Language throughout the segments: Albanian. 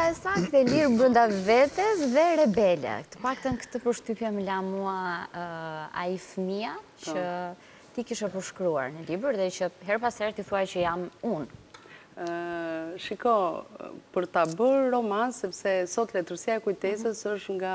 e saktë, e lirë brenda vetes dhe rebele. Të paktën këtë përshtypje më la mua ai fëmia që ti kishe përshkruar në libër dhe që her pas herë ti thuaj që jam unë. Shiko, për ta bërë roman, sepse sot letërsia e kujtesës është nga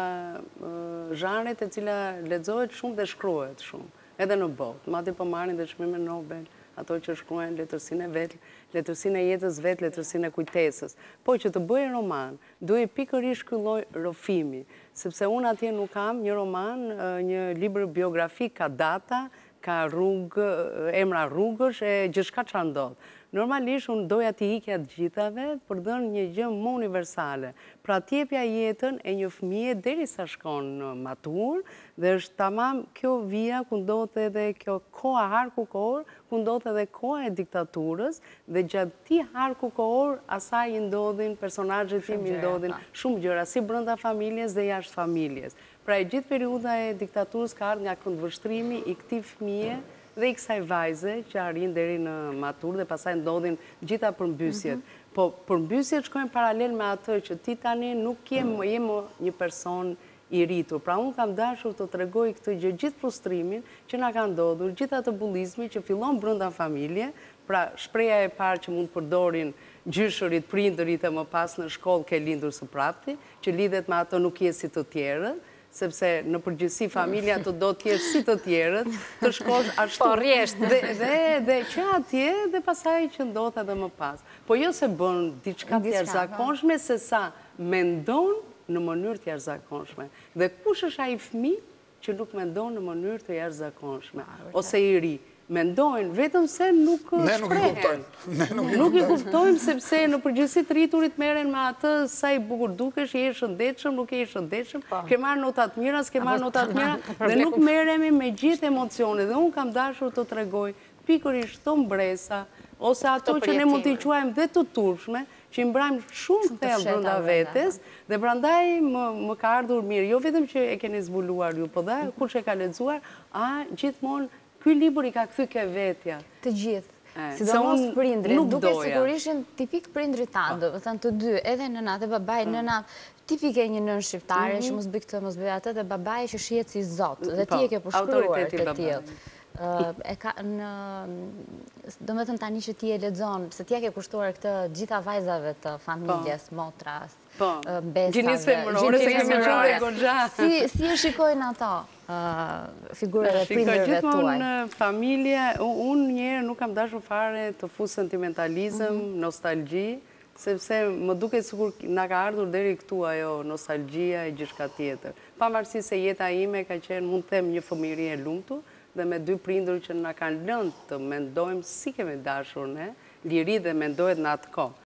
zhanret e cila lexohet shumë dhe shkruhet shumë, edhe në botë. Madje po marrin dhe çmime Nobel ato që shkruajnë letërsinë e vet, letërsinë e jetës vet, letërsinë e kujtesës. Po që të bëj roman, duhet pikërisht ky lloj rrëfimi, sepse unë atje nuk kam një roman, një libër biografik, ka data, ka rrugë, emra rrugësh e gjithçka çfarë ndodh. Normalisht unë doja t'i ikja të gjithave për dhënë një gjë më universale. Pra t'jepja jetën e një fëmije derisa shkon në matur dhe është tamam kjo vija ku ndodhet edhe kjo koha harku kohor, ku ndodhet edhe koha e diktaturës dhe gjatë këtij harku kohor asaj i ndodhin personazhet tim, i ndodhin shumë gjëra si brenda familjes dhe jashtë familjes. Pra e gjithë periudha e diktaturës ka ardhur nga këndvështrimi i këtij fëmije dhe i kësaj vajze që arrin deri në matur dhe pastaj ndodhin gjitha përmbysjet. Po përmbysjet shkojnë paralel me atë që ti tani nuk je më një person i rritur. Pra unë kam dashur të tregoj këtë gjë, gjithë frustrimin që na ka ndodhur, gjithë atë bullizmi që fillon brenda familje, pra shpreha e parë që mund të përdorin gjyshërit, prindërit e më pas në shkollë ke lindur së prapti, që lidhet me ato nuk je si të tjerët, sepse në përgjithësi familja të do t'jesh si të tjerët, të shkosh ashtu. Po, rjesht. Dhe që atje dhe pasaj që ndodh edhe më pas. Po jo se bën diçka të jashtëzakonshme, se sa mendon në mënyrë të jashtëzakonshme. Dhe kush është ai fëmijë që nuk mendon në mënyrë të jashtëzakonshme, ose i ri. Mendojnë, vetëm se nuk shprehen. Nuk i kuptojmë sepse në përgjithësi të rriturit merren me atë sa i bukur dukesh, je i shëndetshëm, nuk je i shëndetshëm, ke marrë nota të mira, s'ke marrë nota të mira, dhe nuk merremi me gjithë emocionet. Dhe unë kam dashur të tregoj pikërisht këto mbresa, ose ato që ne mund t'i quajmë dhe të turpshme, që i mbrajmë shumë thellë brenda vetes, dhe prandaj më ka ardhur mirë, jo vetëm që e keni zbuluar ju, po dhe kush e ka lexuar, gjithmonë ky libër i ka kthy ke vetja. Të gjithë. Sidomos prindrit, duke sikur ishin tipik prindrit tanë, do të thënë të dy, edhe nëna dhe babai, nëna tipike një nën shqiptare që mos bëj këtë, mos bëj atë, dhe babai që shihet si zot, dhe ti e ke përshkruar të tillë. Do me thënë tani që ti e lexon, se ti e ke kushtuar këtë gjitha vajzave të familjes, motras, besave, gjinies femërore, se kemi qenë goxha. Si e shikojnë ato figurët e prindërve tuaj? Gjithmonë familja, unë njerë nuk kam dashur fare të fus sentimentalizëm, nostalgji, sepse më duket sikur na ka ardhur deri këtu ajo nostalgjia e gjithçka tjetër. Pavarësisht se jeta ime ka qenë, mund të them, një fëmijëri e lumtur dhe me dy prindër që na kanë lënë të mendojmë si kemi dashur ne, liri dhe mendohet në atë kohë.